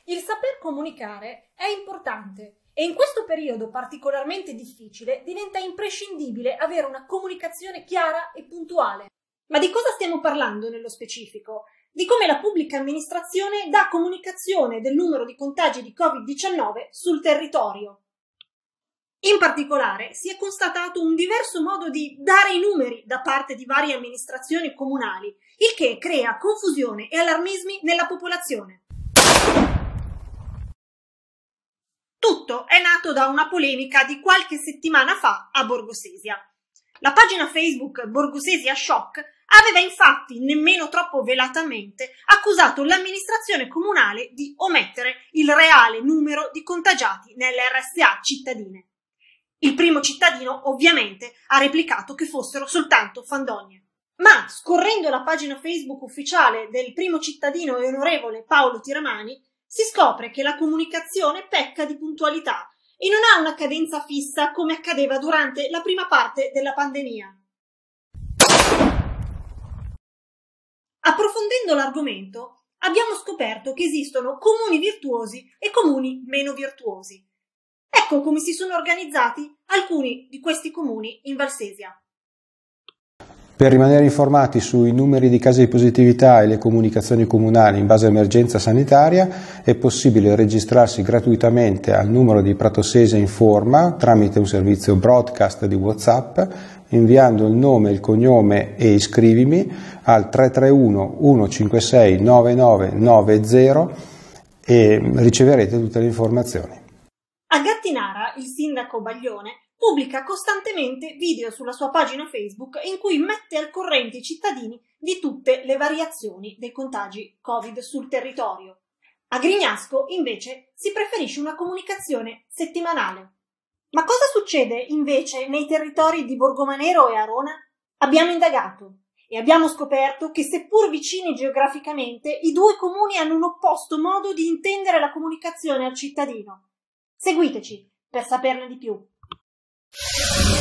Il saper comunicare è importante e in questo periodo particolarmente difficile diventa imprescindibile avere una comunicazione chiara e puntuale. Ma di cosa stiamo parlando nello specifico? Di come la pubblica amministrazione dà comunicazione del numero di contagi di Covid-19 sul territorio. In particolare si è constatato un diverso modo di dare i numeri da parte di varie amministrazioni comunali, il che crea confusione e allarmismi nella popolazione. Tutto è nato da una polemica di qualche settimana fa a Borgosesia. La pagina Facebook Borgosesia Shock aveva infatti, nemmeno troppo velatamente, accusato l'amministrazione comunale di omettere il reale numero di contagiati nelle RSA cittadine. Il primo cittadino, ovviamente, ha replicato che fossero soltanto fandonie. Ma, scorrendo la pagina Facebook ufficiale del primo cittadino e onorevole Paolo Tiramani, si scopre che la comunicazione pecca di puntualità e non ha una cadenza fissa come accadeva durante la prima parte della pandemia. Approfondendo l'argomento, abbiamo scoperto che esistono comuni virtuosi e comuni meno virtuosi. Ecco come si sono organizzati alcuni di questi comuni in Valsesia. Per rimanere informati sui numeri di casi di positività e le comunicazioni comunali in base a emergenza sanitaria è possibile registrarsi gratuitamente al numero di Pratosesia Informa tramite un servizio broadcast di WhatsApp inviando il nome, il cognome e iscrivimi al 331 156 9990 e riceverete tutte le informazioni. A Gattinara, il sindaco Baglione pubblica costantemente video sulla sua pagina Facebook in cui mette al corrente i cittadini di tutte le variazioni dei contagi Covid sul territorio. A Grignasco, invece, si preferisce una comunicazione settimanale. Ma cosa succede, invece, nei territori di Borgomanero e Arona? Abbiamo indagato e abbiamo scoperto che, seppur vicini geograficamente, i due comuni hanno un opposto modo di intendere la comunicazione al cittadino. Seguiteci per saperne di più.